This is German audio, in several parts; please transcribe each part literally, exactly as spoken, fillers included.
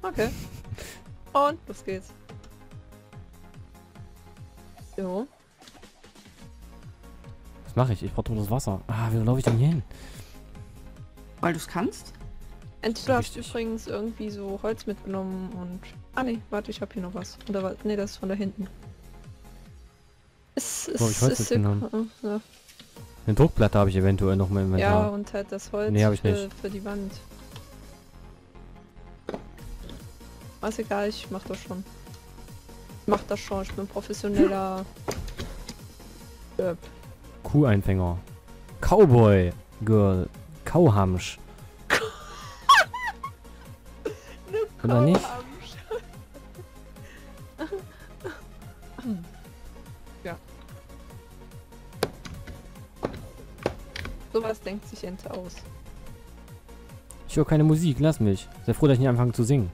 Okay. Und los geht's. So. Was mache ich? Ich brauche das Wasser. Ah, wie laufe ich denn hier hin? Weil du es kannst? Entweder hast du Richtig. übrigens irgendwie so Holz mitgenommen und... Ah ne, warte, ich habe hier noch was. Oder was? Ne, das ist von da hinten. Es Wo hab ich Holz ist mitgenommen? ja. Eine Druckplatte habe ich eventuell noch mal im ja, Inventar. und halt das Holz Nee, hab ich für, nicht. für die Wand. Ist egal, ich mach das schon. Ich mach das schon, ich bin professioneller... Derp. Kuheinfänger. Cowboy. Girl. Kauhamsch. Oder nicht? Ja. Sowas denkt sich Ente aus. Ich höre keine Musik, lass mich. Sei froh, dass ich nicht anfange zu singen.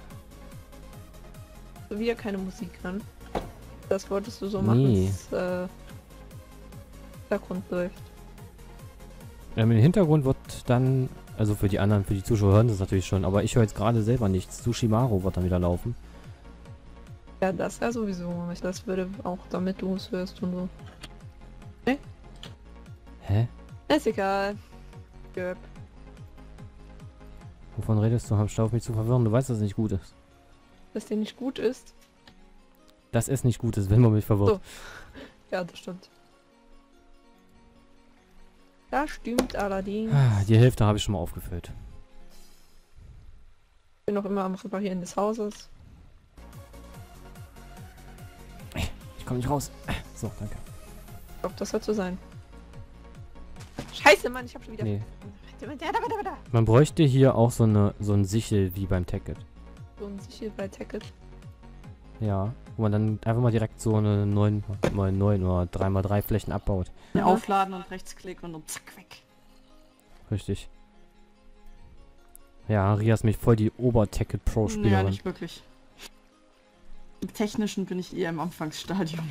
So wie er keine Musik kann. Das wolltest du so Nee. machen, dass äh, Hintergrund läuft. Ähm, Im Hintergrund wird dann, also für die anderen, für die Zuschauer hören das natürlich schon, aber ich höre jetzt gerade selber nichts. Sushimaru wird dann wieder laufen. Ja, das ja sowieso. Ich das würde auch damit du es hörst und so. Ne? Hä? Ist egal. Derp. Wovon redest du? Hab auf mich zu verwirren. Du weißt, dass es nicht gut ist. Dass der nicht gut ist. Dass es nicht gut ist, wenn man mich verwirrt. So. Ja, das stimmt. Das stimmt allerdings. Ah, die Hälfte habe ich schon mal aufgefüllt. Ich bin noch immer am Reparieren des Hauses. Ich komme nicht raus. So, danke. Ich glaube, das soll so sein. Scheiße, Mann, ich hab schon wieder... Nee. Da, da, da, da, da. Man bräuchte hier auch so eine so ein Sichel wie beim Tacket. So ein Sichel bei Tacket. Ja. Wo man dann einfach mal direkt so eine neun mal neun oder drei mal drei Flächen abbaut. Ja. Ja. Aufladen und rechtsklick und dann zack, weg. Richtig. Ja, Ria ist mich voll die Ober-Tacket-Pro-Spielerin. Ja, nicht wirklich. Im Technischen bin ich eher im Anfangsstadium.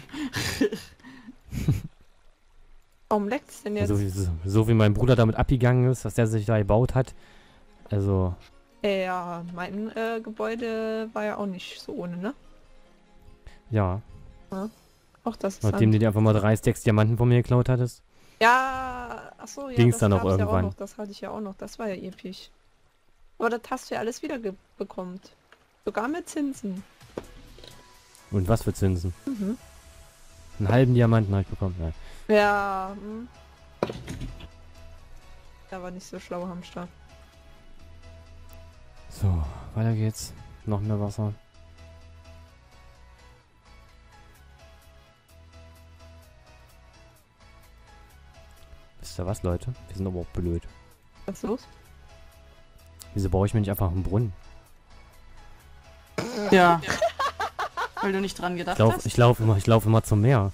Warum leckt's denn jetzt? So wie, so, so wie mein Bruder damit abgegangen ist, dass der sich da gebaut hat. Also, Ja, mein äh, Gebäude war ja auch nicht so ohne, ne? ja. Auch das ist Nachdem du dir einfach mal drei Stacks Diamanten von mir geklaut hattest. Ja, achso, ja, Ging's das dann auch gab's ja irgendwann. auch noch, das hatte ich ja auch noch, das war ja episch. Aber das hast du ja alles wieder bekommt. Sogar mit Zinsen. Und was für Zinsen? Mhm. Einen halben Diamanten habe ich bekommen. Nein. Ja, hm. Der war nicht so schlau, Hamster. So, weiter geht's. Noch mehr Wasser. Wisst ihr was, Leute? Wir sind aber auch blöd. Was ist los? Wieso baue ich mir nicht einfach einen Brunnen? Ja. Weil du nicht dran gedacht Ich laufe hast. ich lauf immer, ich lauf immer zum Meer.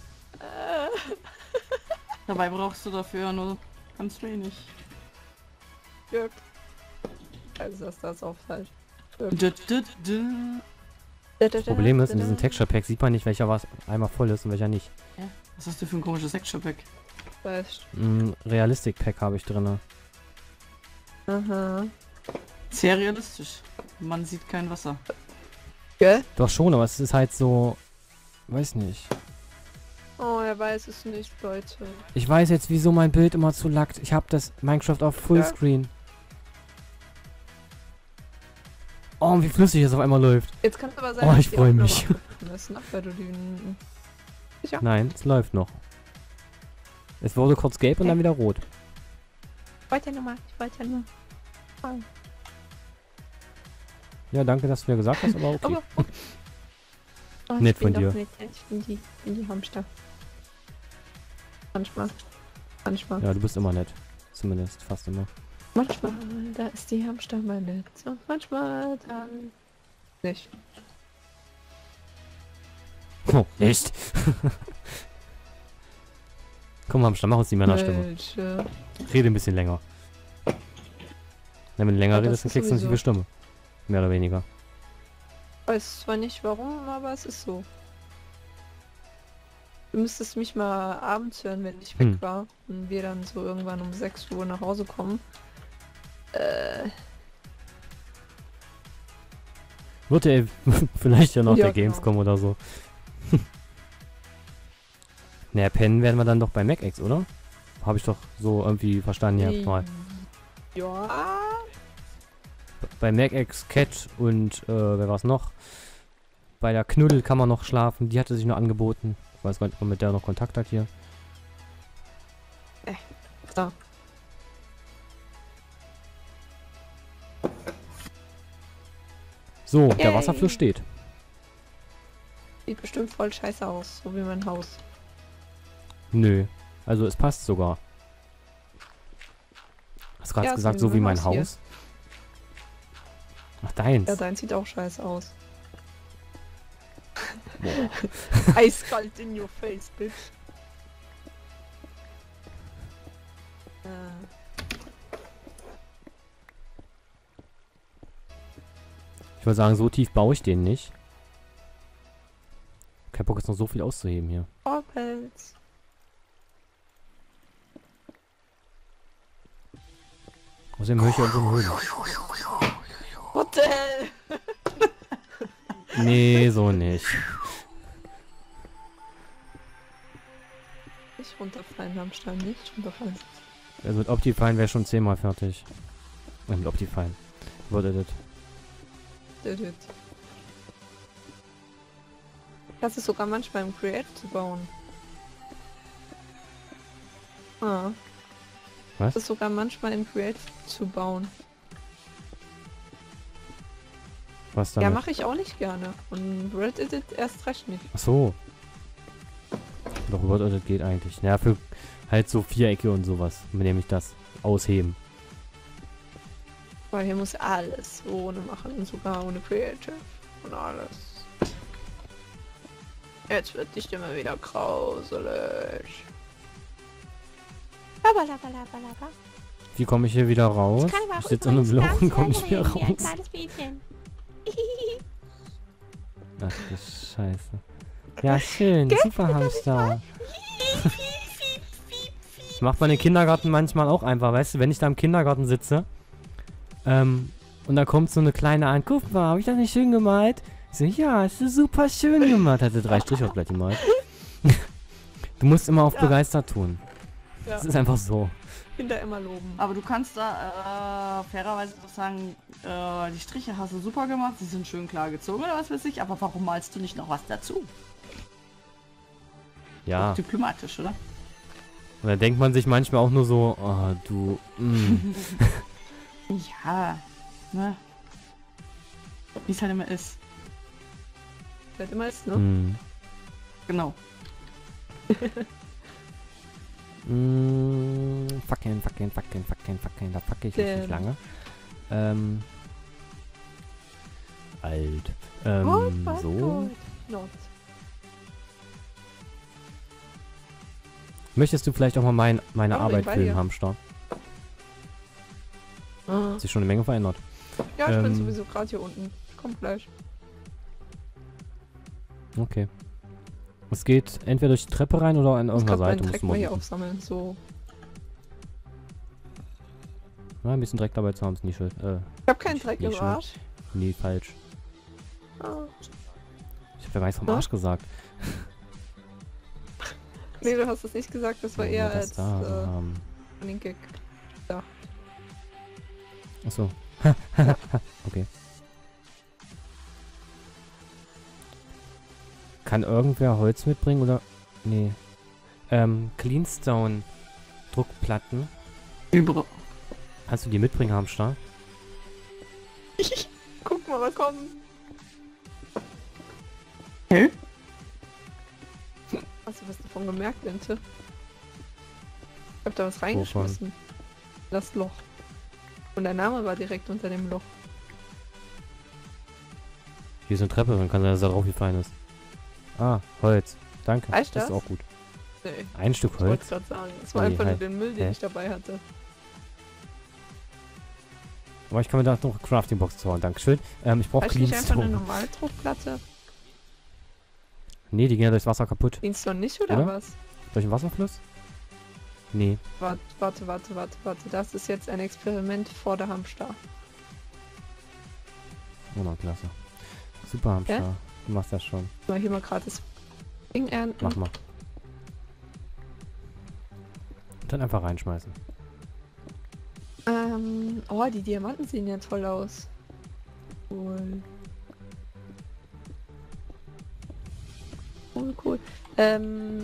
Dabei brauchst du dafür nur ganz wenig. Jörg. Also das, das ist auch falsch. Dü, dü, dü. Das Problem ist, in diesem Texture Pack sieht man nicht, welcher was einmal voll ist und welcher nicht. Was hast du für ein komisches Texture-Pack? Weißt. Ein Realistic Pack habe ich drin. Aha. Sehr realistisch. Man sieht kein Wasser. Gell? Doch schon, aber es ist halt so... Weiß nicht. Oh, er weiß es nicht, Leute. Ich weiß jetzt, wieso mein Bild immer zu lackt. Ich habe das Minecraft auf Fullscreen. Oh, und wie flüssig es auf einmal läuft. Jetzt kann es aber sein, Oh, dass ich die freu Aufnahme mich. abgebrochen ist, ne? Weil du die... Sicher? Nein, es läuft noch. Es wurde kurz gelb und dann wieder rot. Ich wollte ja nur mal, ich wollte ja nur... Oh. Ja, danke, dass du mir gesagt hast, aber okay. Aber, oh. Oh, ich Nett bin von doch dir. Nett. Ich bin die, bin die Hamster. Manchmal. Manchmal. Ja, du bist immer nett. Zumindest, fast immer. Manchmal, da ist die Hamster mal nett. Und manchmal dann nicht. Oh, echt? Komm, Hamster, mach uns die Männerstimme. Welche? Rede ein bisschen länger. Wenn du länger Ja, das redest, dann ist kriegst du eine sowieso. tiefe Stimme. Mehr oder weniger. Weiß zwar nicht warum, aber es ist so. Du müsstest mich mal abends hören, wenn ich weg Hm. war und wir dann so irgendwann um sechs Uhr nach Hause kommen. Äh, Wird ja vielleicht ja noch Ja, der genau. Gamescom oder so. Naja, pennen werden wir dann doch bei MacX, oder? Habe ich doch so irgendwie verstanden ja mal. Ja. Bei MacX, Cat und äh, wer war's noch? Bei der Knuddel kann man noch schlafen. Die hatte sich noch angeboten. Ich weiß gar nicht, ob man mit der noch Kontakt hat hier. So. So, der Yay. Wasserfluss steht. Sieht bestimmt voll scheiße aus, so wie mein Haus. Nö. Also es passt sogar. Hast du gerade Ja, so gesagt, wie so wie mein mein Haus hier. Haus? Ach, deins. Ja, dein sieht auch scheiße aus. Boah. Eiskalt in your face, bitch. Äh. Ich würde sagen, so tief baue ich den nicht. Kein Bock, jetzt noch so viel auszuheben hier. Vorpelz. Außerdem höre ich ja irgendwo einen Höhen. What the hell? Nee, so nicht. Nicht runterfallen, Hamster, nicht runterfallen. Also mit Optifine wäre schon zehnmal fertig. Äh, mit Optifine. Word Edit. Did it. Das ist sogar manchmal im Create zu bauen. Ah. Was? Das ist sogar manchmal im Create zu bauen. Was Ja, damit? mache ich auch nicht gerne. Und Red Edit erst recht nicht. Ach so. Doch, Word Edit geht eigentlich. Naja, für halt so Vierecke und sowas. Nehme ich das. Ausheben. Weil hier muss alles ohne machen, sogar ohne Creative und alles. Jetzt wird die Stimme wieder grauselig. Labalabalabalaba. Wie komme ich hier wieder raus? Ich kann aber auch Ich sitze in einem übrigens Loch und ganz komme schnell nicht mehr reden wie ein raus. kleines Mädchen. Ach du Scheiße. Ja, schön. Super Hamster. Das macht man im Kindergarten manchmal auch einfach, weißt du, wenn ich da im Kindergarten sitze ähm, und da kommt so eine Kleine an, guck mal, habe ich das nicht schön gemalt? Ich so, ja, hast du super schön gemacht. Hatte drei Striche auf Blatt gemalt. Du musst immer auf Ja. begeistert tun. Ja, Das ist einfach so. Kinder immer loben. Aber du kannst da äh, fairerweise doch sagen, äh, die Striche hast du super gemacht, sie sind schön klar gezogen oder was weiß ich, aber warum malst du nicht noch was dazu? Ja. Diplomatisch, oder? Und da denkt man sich manchmal auch nur so, oh, du, mm. Ja, ne? Wie es halt immer ist. Wird immer ist, ne? mm. Genau. Mm, fucking, fucking, fucking, fucking, fucking, da fuck ich jetzt nicht Ähm. lange. Ähm. Alt. Oh Ähm, mein so. Gott. Not. Möchtest du vielleicht auch mal mein, meine Oh, bin Arbeit bei filmen, dir. Hamster? Ah. Hat sich schon eine Menge verändert. Ja, ich bin Ähm. sowieso gerade hier unten. Kommt gleich. Okay. Es geht entweder durch die Treppe rein oder an Ich irgendeiner glaube, Seite. deinen Musst Dreck du mal mal hier suchen. aufsammeln. So. Ja, ein bisschen Dreck dabei zu haben ist nicht schuld. Äh, Ich habe keinen Nicht- Dreck nicht im schlimm. Arsch. nee, falsch. Ah. Ich hab ja gar nichts vom Ja? Arsch gesagt. Nee, du hast es nicht gesagt. Das war Wo eher wir das als da äh, haben. Running Gag. Achso. Okay. Kann irgendwer Holz mitbringen oder... Nee. Ähm, Cleanstone Druckplatten. Über. Kannst du die mitbringen, Hamster? Guck mal, was kommt. Hä? Hast du was davon gemerkt, Lente? Ich hab da was reingeschmissen. Das Loch. Und der Name war direkt unter dem Loch. Hier ist eine Treppe, dann kann sein, dass da drauf gefallen ist. Ah, Holz. Danke. Reicht Das ist das? auch gut. Nee, Ein Stück ich wollte Holz? gerade sagen. Das war Nee, einfach nur halt. den Müll, den Hä? ich dabei hatte. Aber ich kann mir da noch Crafting-Box zaubern. Dankeschön. Ähm, ich brauche Reicht nicht einfach eine Cleanstone. normale Druckplatte? Nee, die gehen ja durchs Wasser kaputt. Dienst du nicht oder Oder? was? Durch den Wasserfluss? Nee. Warte, warte, warte, warte, warte. Das ist jetzt ein Experiment vor der Hamster. Oh, na, klasse. Super, Hamster. Ja? Du machst das schon. Mal hier mal gratis Ding ernten. Mach mal. Und dann einfach reinschmeißen. Ähm, oh, die Diamanten sehen ja toll aus. Cool. Cool, cool. Ähm,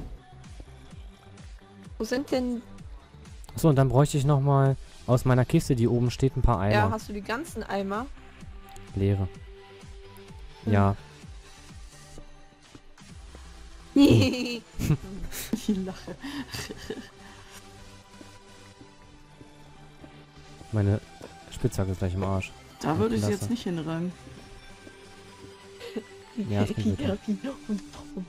wo sind denn... Achso, und dann bräuchte ich nochmal aus meiner Kiste, die oben steht, ein paar Eimer. Ja, hast du die ganzen Eimer? Leere. Hm. Ja. Die Lache. Meine Spitzhacke ist gleich im Arsch. Da würde ich sie Klasse. jetzt nicht hinrangen. Ja, ist nicht Ja, wirklich. und warum?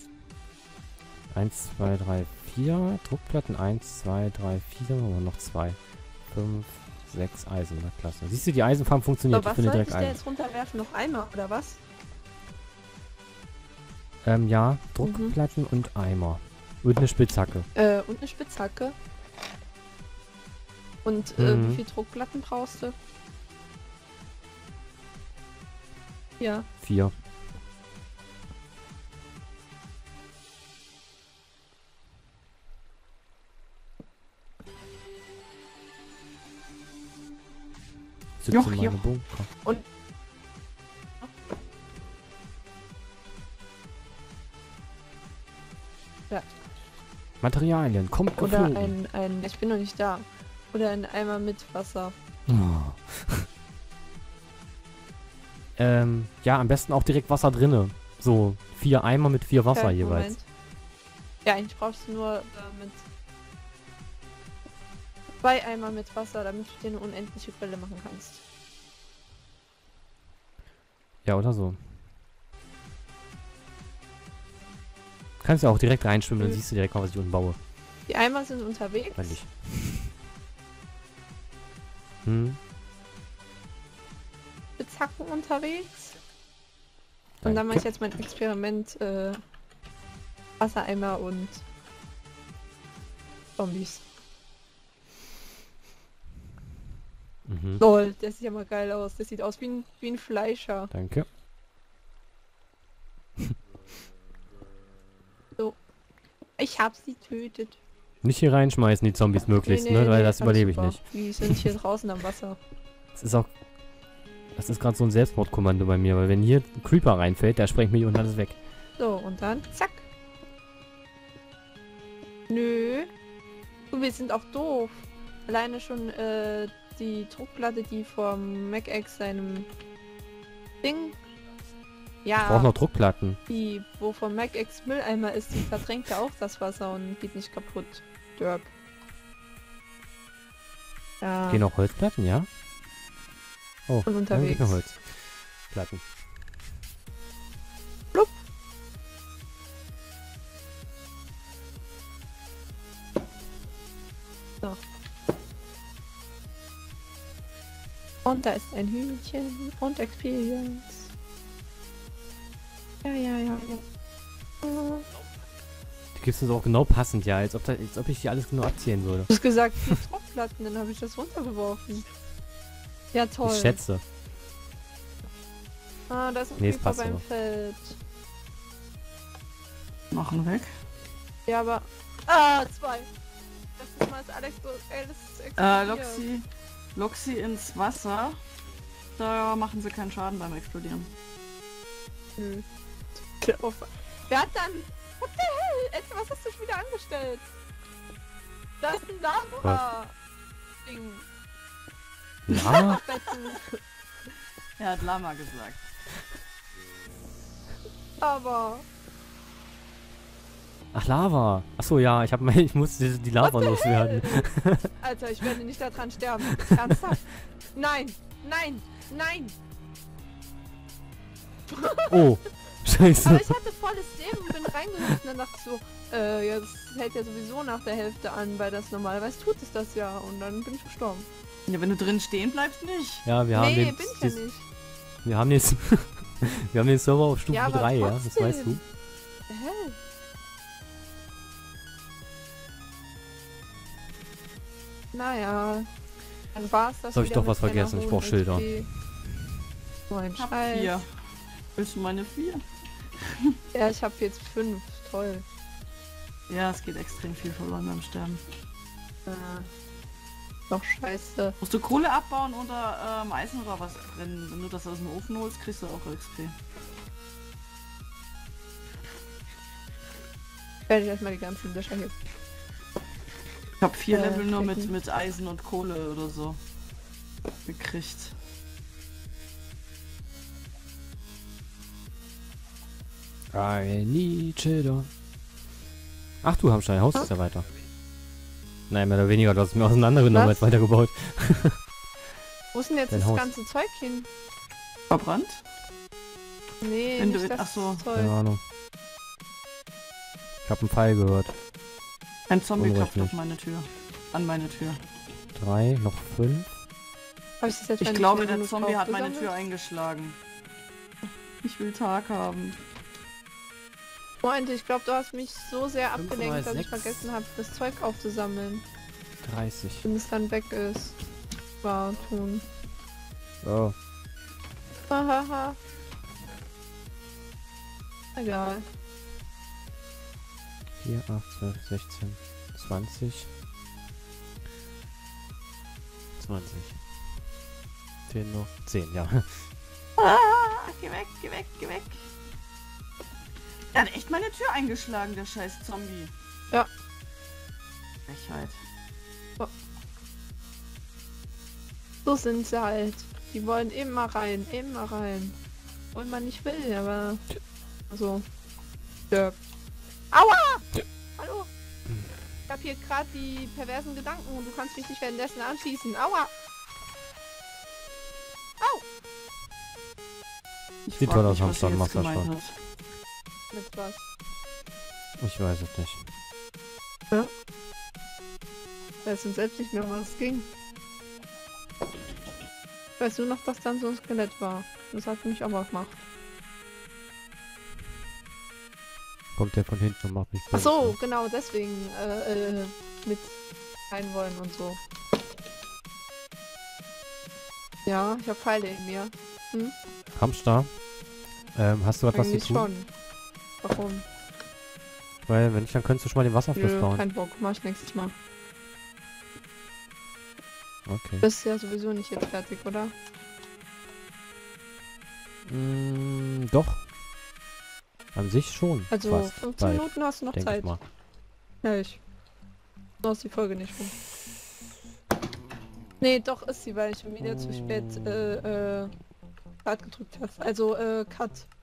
eins, zwei, drei, vier Druckplatten. eins, zwei, drei, vier. Und noch zwei. fünf, sechs Eisen. Na klasse. Siehst du, die Eisenfarm funktioniert. So, Ich was finde soll ich direkt da ein. jetzt runterwerfen? Noch Eimer, oder was? Ähm, ja. Druckplatten und Eimer. Und eine Spitzhacke. Äh, und eine Spitzhacke. Und äh, Mhm. wie viel Druckplatten brauchst du? Ja. vier. Sitze Joch, in meinem joch. Bunker. Und ja. Materialien, kommt Oder geflogen. ein, ein, ich bin noch nicht da. Oder ein Eimer mit Wasser. Oh. ähm, ja, am besten auch direkt Wasser drinne. So, vier Eimer mit vier Wasser Okay, jeweils. Moment. Ja, eigentlich brauchst du nur äh, mit zwei Eimer mit Wasser, damit du dir eine unendliche Quelle machen kannst. Ja, oder so. Kannst du auch direkt reinschwimmen, dann Mhm. siehst du direkt mal, was ich unten baue. Die Eimer sind unterwegs. Weil nicht. Hm, Spitzhacken unterwegs. Und dann mache ich jetzt mein Experiment äh, Wassereimer und Zombies. Mhm, Lol, der sieht ja mal geil aus. Der sieht aus wie ein, wie ein Fleischer. danke. Ich hab sie tötet. Nicht hier reinschmeißen, die Zombies möglichst, Nee, nee, ne? Weil nee, das alles überlebe ich super. nicht. Die sind hier draußen am Wasser. Das ist auch... Das ist gerade so ein Selbstmordkommando bei mir, weil wenn hier ein Creeper reinfällt, der sprengt mich und alles weg. So, und dann zack. Nö. Du, wir sind auch doof. Alleine schon äh, die Druckplatte, die vom Mac-Ex seinem Ding. Ich brauche Ja, noch Druckplatten. die, wo vom Mac-Ex Mülleimer ist, die verdrängt ja auch das Wasser und geht nicht kaputt. Derp. Ja, Gehen noch Holzplatten, ja? Oh, und dann geht unterwegs. noch Holzplatten. Blub. So. Und da ist ein Hühnchen und Experience. Ja, ja, ja, ja. Du Die gibst du so auch genau passend, ja, als ob, da, als ob ich die alles genau abzählen würde. hast gesagt, vier Druckplatten, dann habe ich das runtergeworfen. Ja, toll. Ich schätze. Ah, da ist ein Nee, es Creeper passt beim aber. Feld. Machen weg. Ja, aber... Ah, zwei. Das ist mal das Alex... Alex Äh, Loxi, Loxi ins Wasser. Da machen sie keinen Schaden beim Explodieren. Nö. Auf. Wer hat dann... What the hell? Ed, was hast du schon wieder angestellt? Da ist ein Lava-Ding. Ja? Betten. Er hat Lama gesagt. Aber... Ach, Lava. Achso, ja, ich, hab mein, ich muss die, die Lava What the loswerden. Alter, ich werde nicht daran sterben. Ernsthaft? Nein! Nein! Nein! Oh, scheiße. Aber ich hatte volles Leben und bin reingehüpft und dann dachte ich so, äh, ja, das hält ja sowieso nach der Hälfte an, weil das normalerweise tut es das ja. Und dann bin ich gestorben. Ja, wenn du drin stehen bleibst, nicht. Ja, wir haben nee, den, bin ich ja das- nicht. wir haben jetzt, wir haben den Server auf Stufe Ja, aber drei, ja, das trotzdem. weißt du. Hä? Naja, dann war's das. Jetzt hab ich wieder doch was mit meiner vergessen, ich hohen brauch Schilder. X P. So ein Ich hab Scheiß. vier. Willst du meine vier? Ja, ich habe jetzt fünf. Toll. Ja, es geht extrem viel verloren beim Sterben. Äh, noch scheiße. Musst du Kohle abbauen oder ähm, Eisen oder was brennen? Wenn du das aus dem Ofen holst, kriegst du auch X P. Werde ich erstmal die ganzen Löcher hier. Ich habe vier Äh, Level nur mit, klicken. mit Eisen und Kohle oder so gekriegt. I need Children. Ach du Hamster, dein Haus ist ja weiter. Nein, mehr oder weniger, du hast es mir auseinandergenommen Was? als weitergebaut. Wo ist denn jetzt Dein das Haus. ganze Zeug hin? Verbrannt? Nee, Wenn du nicht will- das ach so. Zeug. Keine Ahnung. Ich hab einen Pfeil gehört. Ein Zombie klopft Unrechtlich. auf meine Tür. An meine Tür. Drei, noch fünf. Hab ich das jetzt Ich schon glaube, nicht mehr der genug Zombie hat meine aufgesammelt? Tür eingeschlagen. Ich will Tag haben. Freunde, ich glaube, du hast mich so sehr Fünf mal abgelenkt, dass ich sechs. vergessen habe, das Zeug aufzusammeln. dreißig. Wenn es dann weg ist. War tun. So. Hahaha. Egal. vier, acht, zwölf, sechzehn, zwanzig. zwanzig. zehn noch. zehn, ja. Ah, geh weg, geh weg, geh weg. Er hat echt meine Tür eingeschlagen, der scheiß Zombie. Ja. Frechheit. So sind sie halt. Die wollen immer rein, immer rein. Und man nicht will, aber... Also... Ja. Aua! Hallo! Ich hab hier gerade die perversen Gedanken und du kannst mich nicht währenddessen anschießen. Aua! Au! Ich Sieht frag toll aus, mich, was Hamster, sie du jetzt machst das gemeint schon. hat. Mit was? Ich weiß es nicht. Ich weiß uns selbst nicht mehr, um was es ging. Weißt du noch, dass dann so ein Skelett war? Das hat mich aber gemacht. Kommt der von hinten und macht mich Ach böse. so, genau, deswegen äh, äh, mit rein wollen und so. Ja, ich habe Pfeile in mir. Hm? Hamster. Ähm, hast du etwas zu Eigentlich tun? schon. Warum? Weil, wenn nicht, dann könntest du schon mal den Wasserfluss Nö, bauen. kein Bock. Mach ich nächstes Mal. Okay. Bist ja sowieso nicht jetzt fertig, oder? Mm, doch. An sich schon. Also Fast. fünfzehn Bald, Minuten hast du noch denk Zeit. ich mal. Ja, ich. So ist die Folge nicht rum. Nee, doch ist sie, weil ich schon wieder zu spät äh, äh, Cut gedrückt habe. Also äh, Cut.